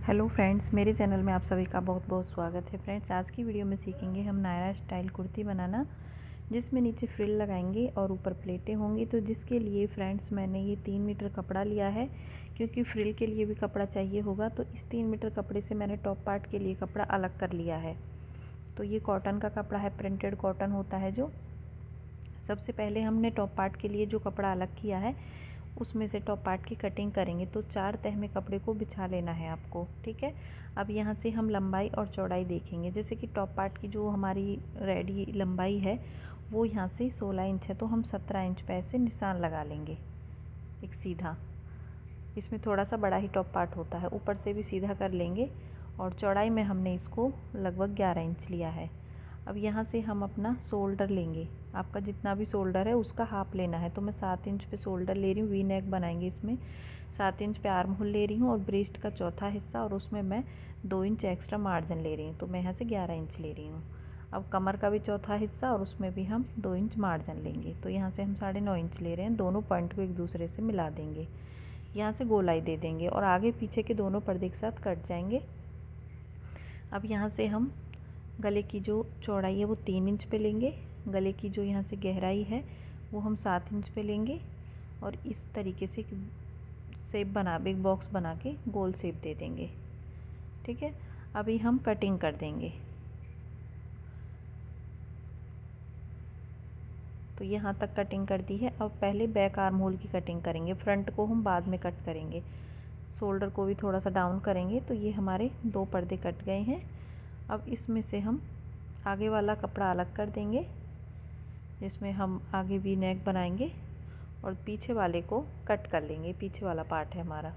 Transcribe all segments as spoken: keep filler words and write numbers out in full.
Hello friends, मेरे channel में आप सभी का बहुत बहुत स्वागत है। फ्रेंड्स, आज की वीडियो में सीखेंगे हम नायरा स्टाइल कुर्ती बनाना, जिसमें नीचे फ्रिल लगाएंगे और ऊपर प्लेटें होंगी। तो जिसके लिए फ्रेंड्स मैंने ये तीन मीटर कपड़ा लिया है, क्योंकि फ्रिल के लिए भी कपड़ा चाहिए होगा। तो इस तीन मीटर कपड़े से मैंने टॉप पार्ट के लिए कपड़ा अलग कर लिया है। तो ये कॉटन का कपड़ा है, प्रिंटेड कॉटन होता है जो। सबसे पहले हमने टॉप पार्ट के लिए जो कपड़ा अलग किया है उसमें से टॉप पार्ट की कटिंग करेंगे। तो चार तह में कपड़े को बिछा लेना है आपको, ठीक है। अब यहाँ से हम लंबाई और चौड़ाई देखेंगे। जैसे कि टॉप पार्ट की जो हमारी रेडी लंबाई है वो यहाँ से सोलह इंच है, तो हम सत्रह इंच पे ऐसे निशान लगा लेंगे एक सीधा। इसमें थोड़ा सा बड़ा ही टॉप पार्ट होता है, ऊपर से भी सीधा कर लेंगे। और चौड़ाई में हमने इसको लगभग ग्यारह इंच लिया है। अब यहाँ से हम अपना शोल्डर लेंगे, आपका जितना भी शोल्डर है उसका हाफ लेना है। तो मैं सात इंच पे शोल्डर ले रही हूँ, वी नेक बनाएंगे इसमें। सात इंच पे आर्म होल ले रही हूँ और ब्रेस्ट का चौथा हिस्सा, और उसमें मैं दो इंच एक्स्ट्रा मार्जिन ले रही हूँ। तो मैं यहाँ से ग्यारह इंच ले रही हूँ। अब कमर का भी चौथा हिस्सा और उसमें भी हम दो इंच मार्जिन लेंगे। तो यहाँ से हम साढ़े नौ इंच ले रहे हैं। दोनों पॉइंट को एक दूसरे से मिला देंगे, यहाँ से गोलाई दे देंगे और आगे पीछे के दोनों पर्दे के साथ कट जाएंगे। अब यहाँ से हम गले की जो चौड़ाई है वो तीन इंच पे लेंगे, गले की जो यहाँ से गहराई है वो हम सात इंच पे लेंगे और इस तरीके से शेप बना बिग बॉक्स बना के गोल शेप दे देंगे, ठीक है। अभी हम कटिंग कर देंगे। तो यहाँ तक कटिंग कर दी है। अब पहले बैक आर्म होल की कटिंग करेंगे, फ्रंट को हम बाद में कट करेंगे। शोल्डर को भी थोड़ा सा डाउन करेंगे। तो ये हमारे दो पर्दे कट गए हैं। अब इसमें से हम आगे वाला कपड़ा अलग कर देंगे, जिसमें हम आगे वी नेक बनाएंगे और पीछे वाले को कट कर लेंगे। पीछे वाला पार्ट है हमारा।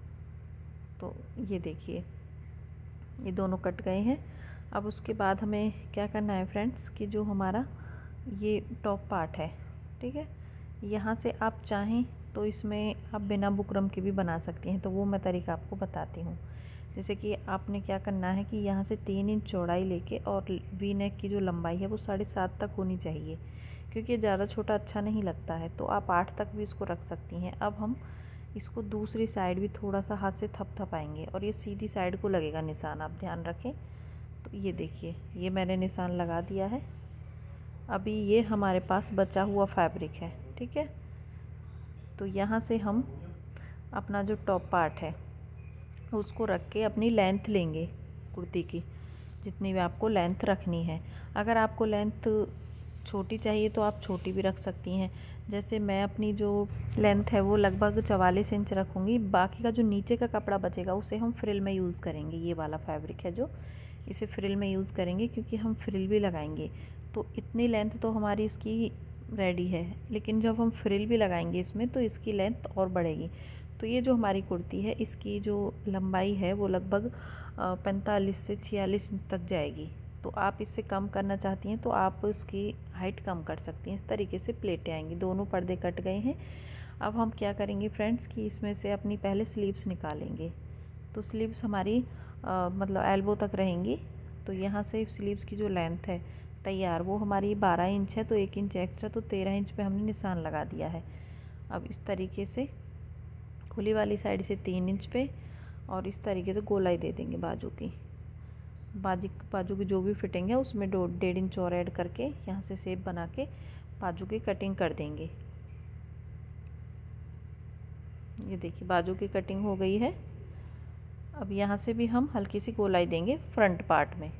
तो ये देखिए, ये दोनों कट गए हैं। अब उसके बाद हमें क्या करना है फ्रेंड्स, कि जो हमारा ये टॉप पार्ट है, ठीक है, यहाँ से आप चाहें तो इसमें आप बिना बुकरम के भी बना सकती हैं। तो वो मैं तरीका आपको बताती हूँ। जैसे कि आपने क्या करना है कि यहाँ से तीन इंच चौड़ाई लेके और वी नेक की जो लंबाई है वो साढ़े सात तक होनी चाहिए, क्योंकि ज़्यादा छोटा अच्छा नहीं लगता है। तो आप आठ तक भी इसको रख सकती हैं। अब हम इसको दूसरी साइड भी थोड़ा सा हाथ से थपथपाएंगे और ये सीधी साइड को लगेगा निशान, आप ध्यान रखें। तो ये देखिए, ये मैंने निशान लगा दिया है। अभी ये हमारे पास बचा हुआ फैब्रिक है, ठीक है। तो यहाँ से हम अपना जो टॉप पार्ट है उसको रख के अपनी लेंथ लेंगे कुर्ती की, जितनी भी आपको लेंथ रखनी है। अगर आपको लेंथ छोटी चाहिए तो आप छोटी भी रख सकती हैं। जैसे मैं अपनी जो लेंथ है वो लगभग चवालीस इंच रखूँगी। बाकी का जो नीचे का कपड़ा बचेगा उसे हम फ्रिल में यूज़ करेंगे। ये वाला फैब्रिक है जो, इसे फ्रिल में यूज़ करेंगे, क्योंकि हम फ्रिल भी लगाएंगे। तो इतनी लेंथ तो हमारी इसकी रेडी है, लेकिन जब हम फ्रिल भी लगाएंगे इसमें तो इसकी लेंथ और बढ़ेगी। तो ये जो हमारी कुर्ती है इसकी जो लंबाई है वो लगभग पैंतालीस से छियालीस इंच तक जाएगी। तो आप इससे कम करना चाहती हैं तो आप उसकी हाइट कम कर सकती हैं। इस तरीके से प्लेटें आएंगी। दोनों पर्दे कट गए हैं। अब हम क्या करेंगे फ्रेंड्स, कि इसमें से अपनी पहले स्लीव्स निकालेंगे। तो स्लीव्स हमारी आ, मतलब एल्बो तक रहेंगी। तो यहाँ से स्लीव्स की जो लेंथ है तैयार वो हमारी बारह इंच है, तो एक इंच एक्स्ट्रा, तो तेरह इंच पे हमने निशान लगा दिया है। अब इस तरीके से खुली वाली साइड से तीन इंच पे और इस तरीके से गोलाई दे देंगे बाजू की। बाजू बाजू की जो भी फिटिंग है उसमें दो डेढ़ इंच और ऐड करके यहाँ से शेप बना के बाजू की कटिंग कर देंगे। ये देखिए, बाजू की कटिंग हो गई है। अब यहाँ से भी हम हल्की सी गोलाई देंगे फ्रंट पार्ट में।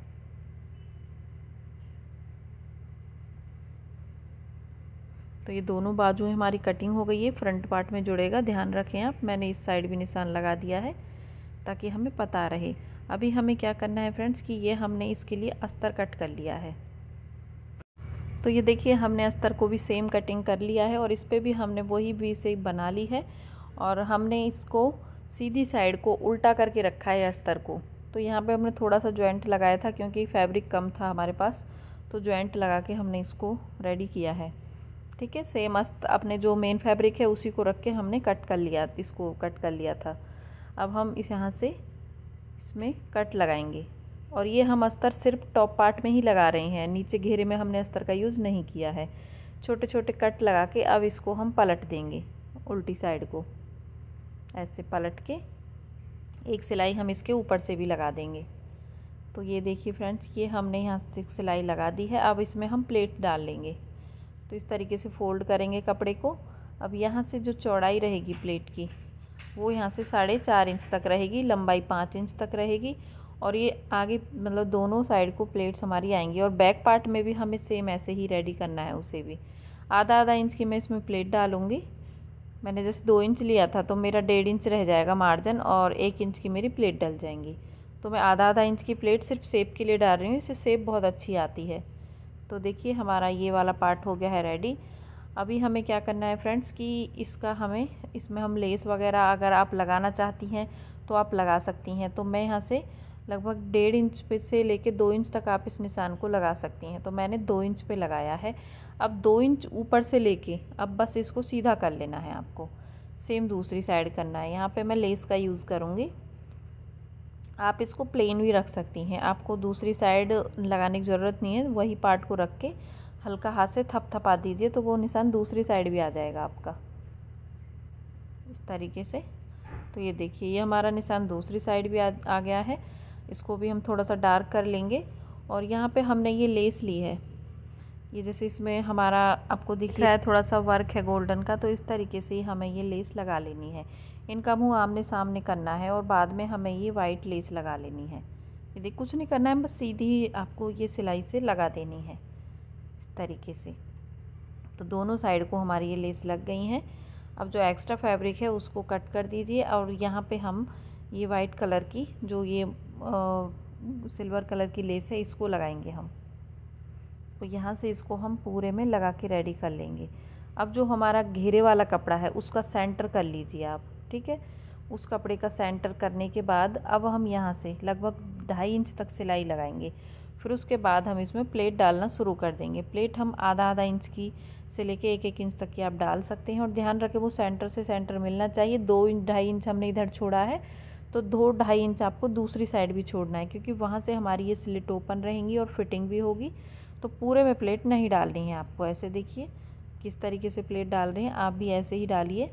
तो ये दोनों बाजू हमारी कटिंग हो गई है, फ्रंट पार्ट में जुड़ेगा। ध्यान रखें आप, मैंने इस साइड भी निशान लगा दिया है ताकि हमें पता रहे। अभी हमें क्या करना है फ्रेंड्स, कि ये हमने इसके लिए अस्तर कट कर लिया है। तो ये देखिए, हमने अस्तर को भी सेम कटिंग कर लिया है और इस पर भी हमने वही वी शेप बना ली है। और हमने इसको सीधी साइड को उल्टा करके रखा है अस्तर को। तो यहाँ पे हमने थोड़ा सा जॉइंट लगाया था, क्योंकि फैब्रिक कम था हमारे पास, तो जॉइंट लगा के हमने इसको रेडी किया है, ठीक है। सेम अस्तर अपने जो मेन फैब्रिक है उसी को रख के हमने कट कर लिया, इसको कट कर लिया था। अब हम इस यहाँ से इसमें कट लगाएंगे और ये हम अस्तर सिर्फ टॉप पार्ट में ही लगा रहे हैं, नीचे घेरे में हमने अस्तर का यूज़ नहीं किया है। छोटे छोटे कट लगा के अब इसको हम पलट देंगे, उल्टी साइड को ऐसे पलट के एक सिलाई हम इसके ऊपर से भी लगा देंगे। तो ये देखिए फ्रेंड्स, ये हमने यहाँ से सिलाई लगा दी है। अब इसमें हम प्लेट डाल लेंगे। तो इस तरीके से फोल्ड करेंगे कपड़े को। अब यहाँ से जो चौड़ाई रहेगी प्लेट की, वो यहाँ से साढ़े चार इंच तक रहेगी, लंबाई पाँच इंच तक रहेगी। और ये आगे मतलब दोनों साइड को प्लेट्स हमारी आएंगी। और बैक पार्ट में भी हमें सेम ऐसे ही रेडी करना है, उसे भी आधा आधा इंच की मैं इसमें प्लेट डालूँगी। मैंने जैसे दो इंच लिया था तो मेरा डेढ़ इंच रह जाएगा मार्जिन, और एक इंच की मेरी प्लेट डल जाएंगी। तो मैं आधा आधा इंच की प्लेट सिर्फ शेप के लिए डाल रही हूँ, इससे शेप बहुत अच्छी आती है। तो देखिए हमारा ये वाला पार्ट हो गया है रेडी। अभी हमें क्या करना है फ्रेंड्स कि इसका हमें इसमें हम लेस वगैरह अगर आप लगाना चाहती हैं तो आप लगा सकती हैं। तो मैं यहाँ से लगभग डेढ़ इंच पे से लेके दो इंच तक आप इस निशान को लगा सकती हैं। तो मैंने दो इंच पे लगाया है। अब दो इंच ऊपर से लेके अब बस इसको सीधा कर लेना है आपको। सेम दूसरी साइड करना है। यहाँ पे मैं लेस का यूज़ करूँगी। आप इसको प्लेन भी रख सकती हैं, आपको दूसरी साइड लगाने की ज़रूरत नहीं है। वही पार्ट को रख के हल्का हाथ से थपथपा दीजिए तो वो निशान दूसरी साइड भी आ जाएगा आपका, इस तरीके से। तो ये देखिए ये हमारा निशान दूसरी साइड भी आ, आ गया है। इसको भी हम थोड़ा सा डार्क कर लेंगे। और यहाँ पे हमने ये लेस ली है, ये जैसे इसमें हमारा आपको दिख रहा है थोड़ा सा वर्क है गोल्डन का, तो इस तरीके से ही हमें ये लेस लगा लेनी है। इनका मुंह आमने सामने करना है और बाद में हमें ये वाइट लेस लगा लेनी है। ये देख कुछ नहीं करना है, बस सीधी ही आपको ये सिलाई से लगा देनी है इस तरीके से। तो दोनों साइड को हमारी ये लेस लग गई हैं। अब जो एक्स्ट्रा फैब्रिक है उसको कट कर दीजिए। और यहाँ पे हम ये वाइट कलर की जो ये आ, सिल्वर कलर की लेस है इसको लगाएंगे हम। तो यहाँ से इसको हम पूरे में लगा के रेडी कर लेंगे। अब जो हमारा घेरे वाला कपड़ा है उसका सेंटर कर लीजिए आप, ठीक है। उस कपड़े का सेंटर करने के बाद अब हम यहाँ से लगभग ढाई इंच तक सिलाई लगाएंगे। फिर उसके बाद हम इसमें प्लेट डालना शुरू कर देंगे। प्लेट हम आधा आधा इंच की से लेके एक एक इंच तक की आप डाल सकते हैं। और ध्यान रखें वो सेंटर से सेंटर मिलना चाहिए। दो इंच ढाई इंच हमने इधर छोड़ा है तो दो ढाई इंच आपको दूसरी साइड भी छोड़ना है, क्योंकि वहाँ से हमारी ये स्लिट ओपन रहेंगी और फिटिंग भी होगी। तो पूरे में प्लेट नहीं डालनी है आपको। ऐसे देखिए किस तरीके से प्लेट डाल रहे हैं, आप भी ऐसे ही डालिए।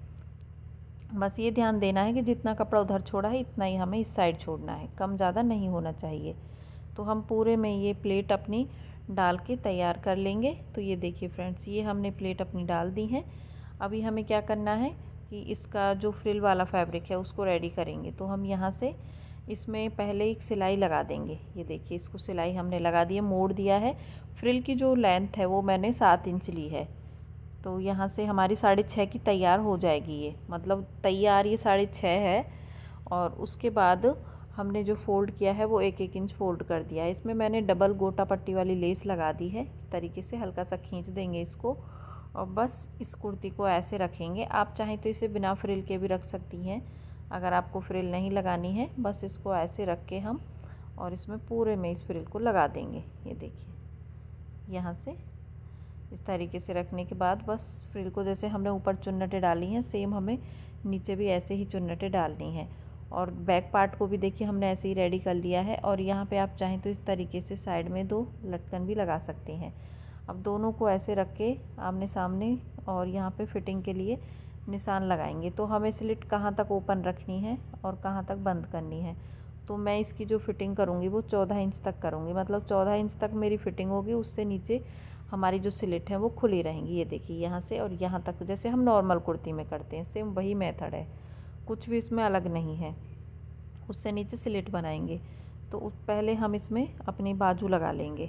बस ये ध्यान देना है कि जितना कपड़ा उधर छोड़ा है इतना ही हमें इस साइड छोड़ना है, कम ज़्यादा नहीं होना चाहिए। तो हम पूरे में ये प्लेट अपनी डाल के तैयार कर लेंगे। तो ये देखिए फ्रेंड्स, ये हमने प्लेट अपनी डाल दी है। अभी हमें क्या करना है कि इसका जो फ्रिल वाला फैब्रिक है उसको रेडी करेंगे। तो हम यहाँ से इसमें पहले एक सिलाई लगा देंगे। ये देखिए इसको सिलाई हमने लगा दी है, मोड़ दिया है। फ्रिल की जो लेंथ है वो मैंने सात इंच ली है। तो यहाँ से हमारी साढ़े छः की तैयार हो जाएगी ये, मतलब तैयार ये साढ़े छः है। और उसके बाद हमने जो फ़ोल्ड किया है वो एक एक इंच फ़ोल्ड कर दिया है। इसमें मैंने डबल गोटा पट्टी वाली लेस लगा दी है। इस तरीके से हल्का सा खींच देंगे इसको और बस इस कुर्ती को ऐसे रखेंगे। आप चाहें तो इसे बिना फ्रिल के भी रख सकती हैं, अगर आपको फ्रिल नहीं लगानी है। बस इसको ऐसे रख के हम और इसमें पूरे में इस फ्रिल को लगा देंगे। ये देखिए यहाँ से इस तरीके से रखने के बाद बस फ्रिल को जैसे हमने ऊपर चुन्नटें डाली हैं सेम हमें नीचे भी ऐसे ही चुन्नटें डालनी है। और बैक पार्ट को भी देखिए हमने ऐसे ही रेडी कर लिया है। और यहाँ पे आप चाहें तो इस तरीके से साइड में दो लटकन भी लगा सकते हैं। अब दोनों को ऐसे रख के आमने सामने और यहाँ पे फिटिंग के लिए निशान लगाएंगे। तो हमें स्लिट कहाँ तक ओपन रखनी है और कहाँ तक बंद करनी है। तो मैं इसकी जो फिटिंग करूँगी वो चौदह इंच तक करूँगी, मतलब चौदह इंच तक मेरी फिटिंग होगी। उससे नीचे हमारी जो स्लिट है वो खुली रहेंगी। ये देखिए यहाँ से और यहाँ तक जैसे हम नॉर्मल कुर्ती में करते हैं, सेम वही मेथड है, कुछ भी इसमें अलग नहीं है। उससे नीचे स्लिट बनाएंगे। तो पहले हम इसमें अपनी बाजू लगा लेंगे।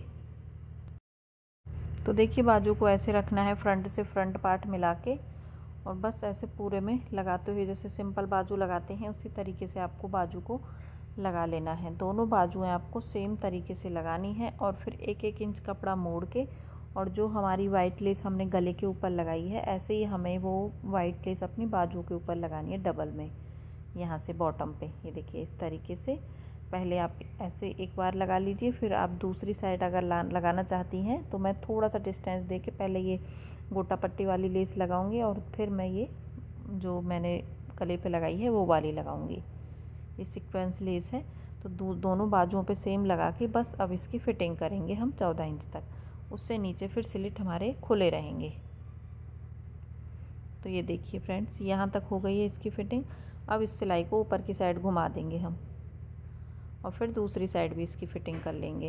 तो देखिए बाजू को ऐसे रखना है, फ्रंट से फ्रंट पार्ट मिला के और बस ऐसे पूरे में लगाते हुए जैसे सिंपल बाजू लगाते हैं उसी तरीके से आपको बाजू को लगा लेना है। दोनों बाजुएं आपको सेम तरीके से लगानी है। और फिर एक एक इंच कपड़ा मोड़ के और जो हमारी वाइट लेस हमने गले के ऊपर लगाई है ऐसे ही हमें वो वाइट लेस अपनी बाजू के ऊपर लगानी है डबल में, यहाँ से बॉटम पे। ये देखिए इस तरीके से पहले आप ऐसे एक बार लगा लीजिए, फिर आप दूसरी साइड अगर लगाना चाहती हैं तो मैं थोड़ा सा डिस्टेंस दे के पहले ये गोटा पट्टी वाली लेस लगाऊंगी और फिर मैं ये जो मैंने गले पे लगाई है वो वाली लगाऊंगी। ये सीक्वेंस लेस है। तो दो, दोनों बाजुओं पे सेम लगा के बस अब इसकी फ़िटिंग करेंगे हम चौदह इंच तक। उससे नीचे फिर स्लिट हमारे खुले रहेंगे। तो ये देखिए फ्रेंड्स यहाँ तक हो गई है इसकी फ़िटिंग। अब इस सिलाई को ऊपर की साइड घुमा देंगे हम और फिर दूसरी साइड भी इसकी फिटिंग कर लेंगे।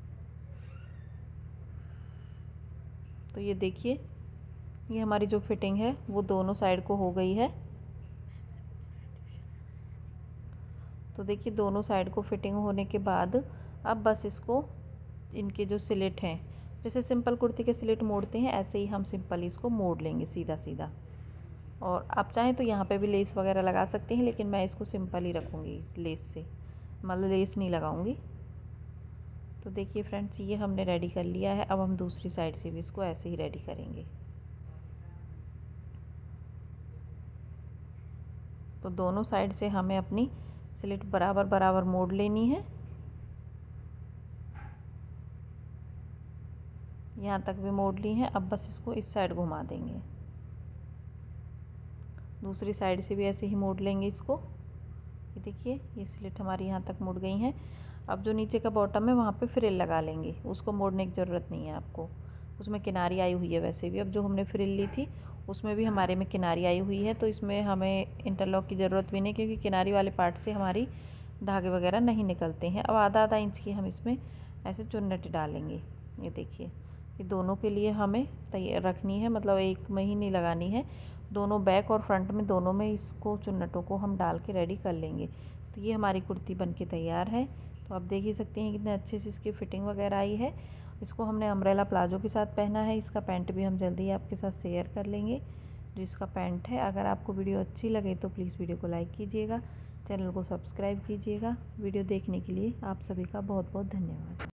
तो ये देखिए, ये हमारी जो फिटिंग है वो दोनों साइड को हो गई है। तो देखिए दोनों साइड को फिटिंग होने के बाद अब बस इसको, इनके जो स्लिट हैं, जैसे सिंपल कुर्ती के स्लिट मोड़ते हैं ऐसे ही हम सिंपल इसको मोड़ लेंगे सीधा सीधा। और आप चाहें तो यहाँ पे भी लेस वगैरह लगा सकते हैं, लेकिन मैं इसको सिंपल ही रखूँगी इस लेस से, मतलब लेस नहीं लगाऊंगी। तो देखिए फ्रेंड्स, ये हमने रेडी कर लिया है। अब हम दूसरी साइड से भी इसको ऐसे ही रेडी करेंगे। तो दोनों साइड से हमें अपनी स्लिट बराबर बराबर मोड़ लेनी है। यहाँ तक भी मोड़ ली है। अब बस इसको इस साइड घुमा देंगे, दूसरी साइड से भी ऐसे ही मोड़ लेंगे इसको। ये देखिए, ये स्लिट हमारी यहाँ तक मुड़ गई हैं। अब जो नीचे का बॉटम है वहाँ पे फ्रिल लगा लेंगे, उसको मोड़ने की ज़रूरत नहीं है आपको, उसमें किनारी आई हुई है वैसे भी। अब जो हमने फ्रिल ली थी उसमें भी हमारे में किनारी आई हुई है, तो इसमें हमें इंटरलॉक की ज़रूरत भी नहीं, क्योंकि किनारी वाले पार्ट से हमारी धागे वगैरह नहीं निकलते हैं। अब आधा आधा इंच की हम इसमें ऐसे चुन्नट डालेंगे। ये देखिए, ये दोनों के लिए हमें तैयार रखनी है, मतलब एक में ही नहीं लगानी है, दोनों बैक और फ्रंट में दोनों में इसको चुन्नटों को हम डाल के रेडी कर लेंगे। तो ये हमारी कुर्ती बनके तैयार है। तो आप देख ही सकते हैं कितने अच्छे से इसकी फ़िटिंग वगैरह आई है। इसको हमने अम्ब्रेला प्लाजो के साथ पहना है। इसका पैंट भी हम जल्दी ही आपके साथ शेयर कर लेंगे, जो इसका पैंट है। अगर आपको वीडियो अच्छी लगे तो प्लीज़ वीडियो को लाइक कीजिएगा, चैनल को सब्सक्राइब कीजिएगा। वीडियो देखने के लिए आप सभी का बहुत बहुत धन्यवाद।